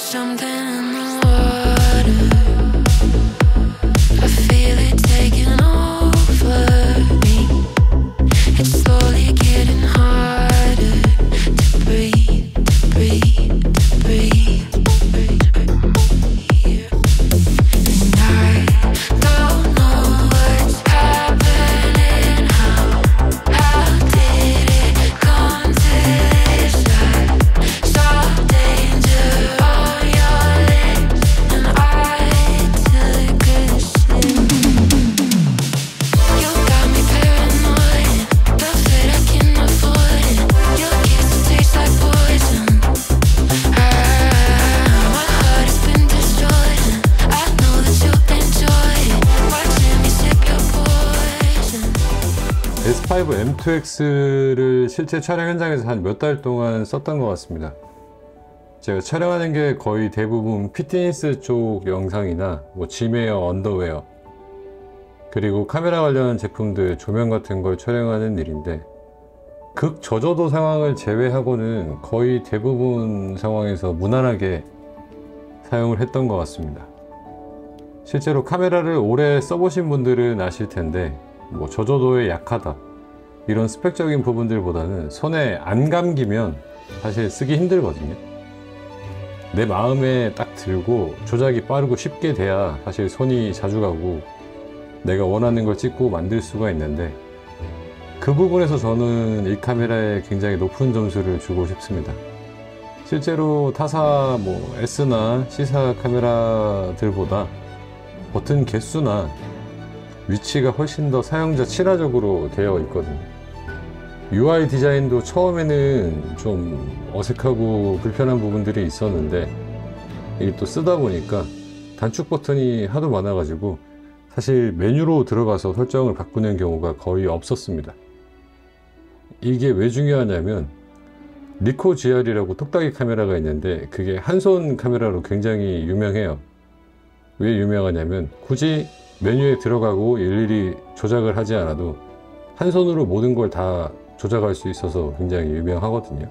something in the water. I feel it taking over me. It's slowly getting harder to breathe, to breathe, to breathe, to breathe. And I don't know what's happening. How did it come to this? I saw danger on your lips, and I took a sip. You got me paranoid, the fate I can't afford it. Your kiss tastes like poison. My heart has been destroyed, and I know that you enjoy it. Watching me sip your poison. S5 M2X를 실제 촬영 현장에서 한 몇 달 동안 썼던 것 같습니다. 제가 촬영하는 게 거의 대부분 피트니스 쪽 영상이나 뭐 짐웨어, 언더웨어, 그리고 카메라 관련 제품들 조명 같은 걸 촬영하는 일인데, 극 저조도 상황을 제외하고는 거의 대부분 상황에서 무난하게 사용을 했던 것 같습니다. 실제로 카메라를 오래 써보신 분들은 아실 텐데, 뭐 저조도에 약하다 이런 스펙적인 부분들보다는 손에 안 감기면 사실 쓰기 힘들거든요. 내 마음에 딱 들고 조작이 빠르고 쉽게 돼야 사실 손이 자주 가고 내가 원하는 걸 찍고 만들 수가 있는데, 그 부분에서 저는 이 카메라에 굉장히 높은 점수를 주고 싶습니다. 실제로 타사 뭐 S나 C사 카메라들보다 버튼 개수나 위치가 훨씬 더 사용자 친화적으로 되어 있거든요. UI 디자인도 처음에는 좀 어색하고 불편한 부분들이 있었는데, 이게 또 쓰다 보니까 단축 버튼이 하도 많아 가지고 사실 메뉴로 들어가서 설정을 바꾸는 경우가 거의 없었습니다. 이게 왜 중요하냐면, 리코 GR이라고 톡딱이 카메라가 있는데 그게 한손 카메라로 굉장히 유명해요. 왜 유명하냐면, 굳이 메뉴에 들어가고 일일이 조작을 하지 않아도 한 손으로 모든 걸 다 조작할 수 있어서 굉장히 유명하거든요.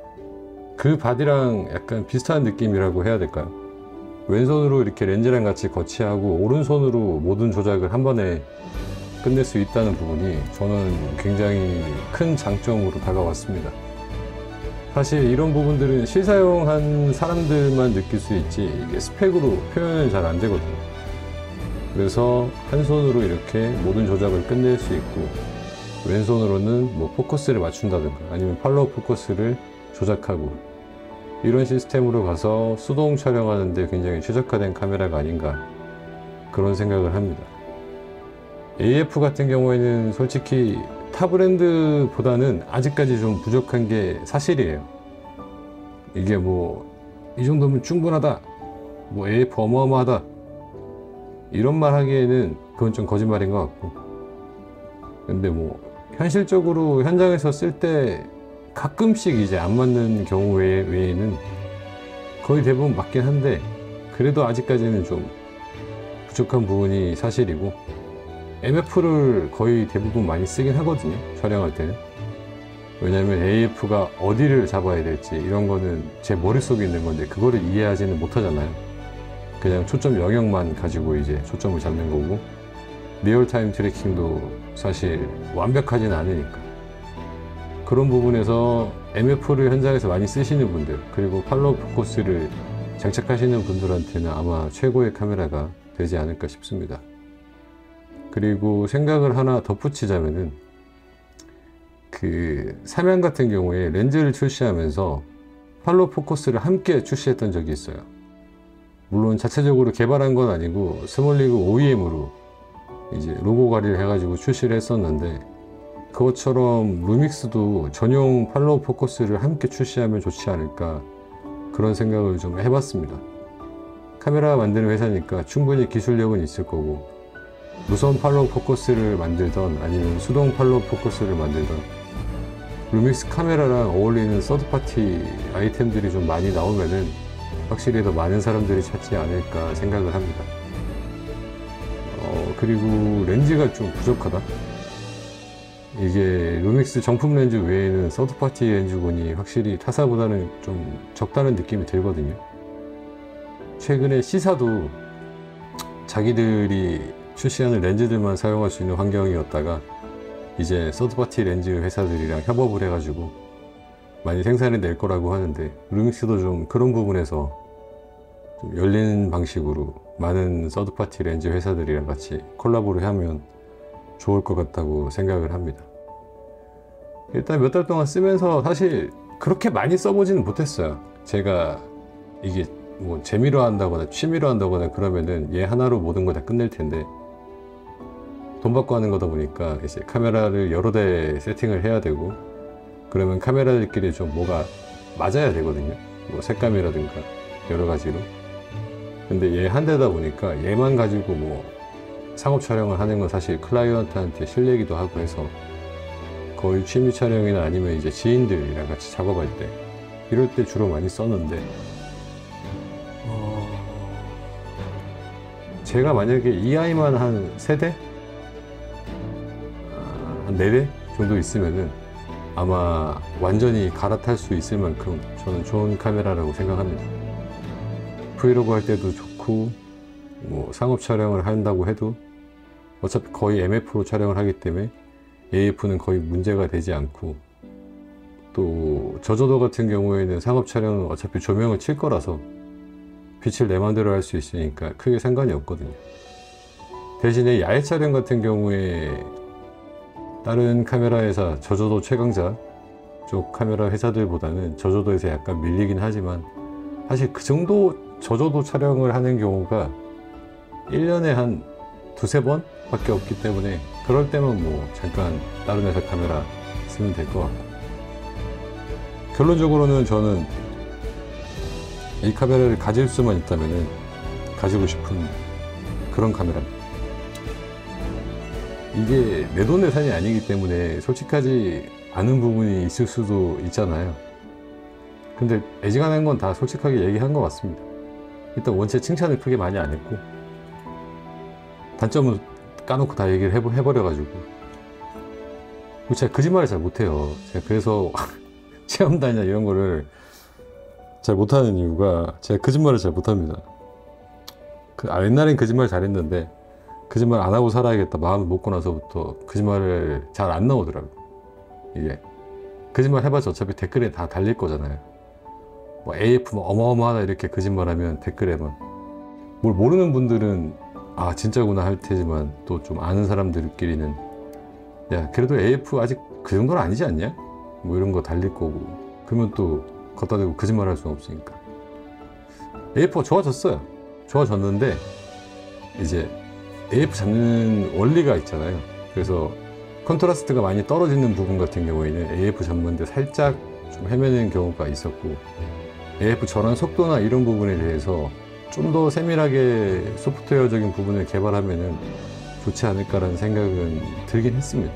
그 바디랑 약간 비슷한 느낌이라고 해야 될까요? 왼손으로 이렇게 렌즈랑 같이 거치하고 오른손으로 모든 조작을 한 번에 끝낼 수 있다는 부분이 저는 굉장히 큰 장점으로 다가왔습니다. 사실 이런 부분들은 실사용한 사람들만 느낄 수 있지, 이게 스펙으로 표현은 잘 안 되거든요. 그래서 한 손으로 이렇게 모든 조작을 끝낼 수 있고, 왼손으로는 뭐 포커스를 맞춘다든가 아니면 팔로우 포커스를 조작하고, 이런 시스템으로 가서 수동 촬영하는데 굉장히 최적화된 카메라가 아닌가, 그런 생각을 합니다. AF 같은 경우에는 솔직히 타 브랜드보다는 아직까지 좀 부족한 게 사실이에요. 이게 뭐 이 정도면 충분하다, 뭐 AF 어마어마하다 이런 말 하기에는 그건 좀 거짓말인 것 같고, 근데 뭐 현실적으로 현장에서 쓸 때 가끔씩 이제 안 맞는 경우 외에는 거의 대부분 맞긴 한데, 그래도 아직까지는 좀 부족한 부분이 사실이고, MF를 거의 대부분 많이 쓰긴 하거든요, 촬영할 때는. 왜냐면 AF가 어디를 잡아야 될지 이런 거는 제 머릿속에 있는 건데 그거를 이해하지는 못하잖아요. 그냥 초점 영역만 가지고 이제 초점을 잡는 거고, 리얼타임 트래킹도 사실 완벽하진 않으니까. 그런 부분에서 MF를 현장에서 많이 쓰시는 분들, 그리고 팔로우 포커스를 장착하시는 분들한테는 아마 최고의 카메라가 되지 않을까 싶습니다. 그리고 생각을 하나 덧붙이자면은, 그 삼양 같은 경우에 렌즈를 출시하면서 팔로우 포커스를 함께 출시했던 적이 있어요. 물론 자체적으로 개발한 건 아니고 스몰리그 OEM으로 이제 로고 관리를 해가지고 출시를 했었는데, 그것처럼 루믹스도 전용 팔로우 포커스를 함께 출시하면 좋지 않을까, 그런 생각을 좀 해봤습니다. 카메라 만드는 회사니까 충분히 기술력은 있을 거고, 무선 팔로우 포커스를 만들던 아니면 수동 팔로우 포커스를 만들던 루믹스 카메라랑 어울리는 서드파티 아이템들이 좀 많이 나오면은 확실히 더 많은 사람들이 찾지 않을까 생각을 합니다. 그리고 렌즈가 좀 부족하다. 이게 루믹스 정품 렌즈 외에는 서드파티 렌즈군이 확실히 타사보다는 좀 적다는 느낌이 들거든요. 최근에 C사도 자기들이 출시하는 렌즈들만 사용할 수 있는 환경이었다가 이제 서드파티 렌즈 회사들이랑 협업을 해가지고 많이 생산해 낼 거라고 하는데, 루믹스도 좀 그런 부분에서 좀 열린 방식으로 많은 서드파티 렌즈 회사들이랑 같이 콜라보를 하면 좋을 것 같다고 생각을 합니다. 일단 몇 달 동안 쓰면서 사실 그렇게 많이 써보지는 못했어요. 제가 이게 뭐 재미로 한다거나 취미로 한다거나 그러면은 얘 하나로 모든 걸 다 끝낼 텐데, 돈 받고 하는 거다 보니까 이제 카메라를 여러 대 세팅을 해야 되고, 그러면 카메라들끼리 좀 뭐가 맞아야 되거든요. 뭐 색감이라든가 여러 가지로. 근데 얘 한 대다 보니까 얘만 가지고 뭐 상업 촬영을 하는 건 사실 클라이언트한테 실례기도 하고 해서 거의 취미 촬영이나 아니면 이제 지인들이랑 같이 작업할 때 이럴 때 주로 많이 썼는데, 제가 만약에 이 아이만 한 3대? 한 4대 정도 있으면은 아마 완전히 갈아탈 수 있을 만큼 저는 좋은 카메라라고 생각합니다. 브이로그 할 때도 좋고, 뭐 상업 촬영을 한다고 해도 어차피 거의 MF로 촬영을 하기 때문에 AF는 거의 문제가 되지 않고, 또 저조도 같은 경우에는 상업 촬영은 어차피 조명을 칠 거라서 빛을 내 맘대로 할 수 있으니까 크게 상관이 없거든요. 대신에 야외 촬영 같은 경우에 다른 카메라 회사, 저조도 최강자 쪽 카메라 회사들보다는 저조도에서 약간 밀리긴 하지만, 사실 그 정도 저조도 촬영을 하는 경우가 1년에 한 2-3번 밖에 없기 때문에 그럴 때만 뭐 잠깐 다른 회사 카메라 쓰면 될 것 같고, 결론적으로는 저는 이 카메라를 가질 수만 있다면 가지고 싶은 그런 카메라입니다. 이게 내돈내산이 아니기 때문에 솔직하지 않은 부분이 있을 수도 있잖아요. 근데 애지간한 건 다 솔직하게 얘기한 것 같습니다. 일단 원체 칭찬을 크게 많이 안 했고, 단점은 까놓고 다 얘기를 해버려가지고, 제가 거짓말을 잘 못해요. 제가 그래서 체험단이나 이런 거를 잘 못하는 이유가 제가 거짓말을 잘 못합니다. 옛날엔 거짓말 잘했는데 거짓말 안 하고 살아야겠다 마음을 먹고 나서부터 거짓말을 잘 안 나오더라고요. 이게 거짓말 해봤자 어차피 댓글에 다 달릴 거잖아요. 뭐 AF 뭐 어마어마하다 이렇게 거짓말하면 댓글에만, 뭘 모르는 분들은 아 진짜구나 할 테지만, 또 좀 아는 사람들끼리는 야 그래도 AF 아직 그 정도는 아니지 않냐? 뭐 이런 거 달릴 거고, 그러면 또 걷다 대고 거짓말 할 수는 없으니까. AF가 좋아졌어요. 좋아졌는데 이제 AF 잡는 원리가 있잖아요. 그래서 컨트라스트가 많이 떨어지는 부분 같은 경우에는 AF 잡는데 살짝 좀 헤매는 경우가 있었고, AF 전환 속도나 이런 부분에 대해서 좀 더 세밀하게 소프트웨어적인 부분을 개발하면은 좋지 않을까라는 생각은 들긴 했습니다.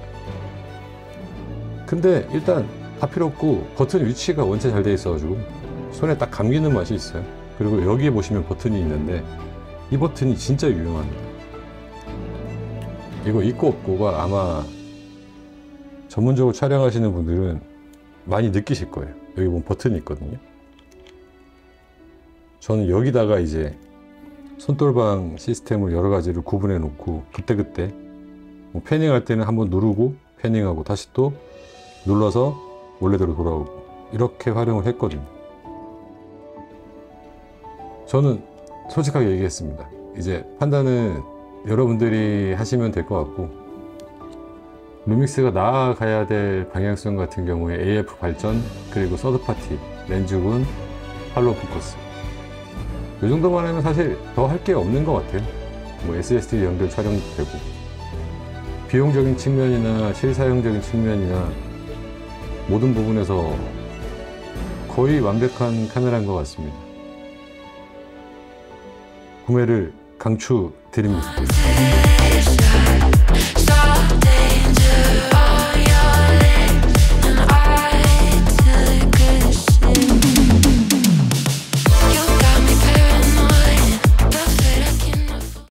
근데 일단 다 필요 없고, 버튼 위치가 원체 잘 돼 있어가지고 손에 딱 감기는 맛이 있어요. 그리고 여기에 보시면 버튼이 있는데 이 버튼이 진짜 유용합니다. 이거 있고 없고가 아마 전문적으로 촬영하시는 분들은 많이 느끼실 거예요. 여기 보면 버튼이 있거든요. 저는 여기다가 이제 손돌방 시스템을 여러 가지를 구분해 놓고 그때그때 뭐 패닝할 때는 한번 누르고 패닝하고 다시 또 눌러서 원래대로 돌아오고 이렇게 활용을 했거든요. 저는 솔직하게 얘기했습니다. 이제 판단은 여러분들이 하시면 될 것 같고, 루믹스가 나아가야 될 방향성 같은 경우에 AF 발전, 그리고 서드파티, 렌즈군, 할로우 포커스, 이 정도만 하면 사실 더 할 게 없는 것 같아요. 뭐 SSD 연결 촬영도 되고, 비용적인 측면이나 실사용적인 측면이나 모든 부분에서 거의 완벽한 카메라인 것 같습니다. 구매를 강추드립니다.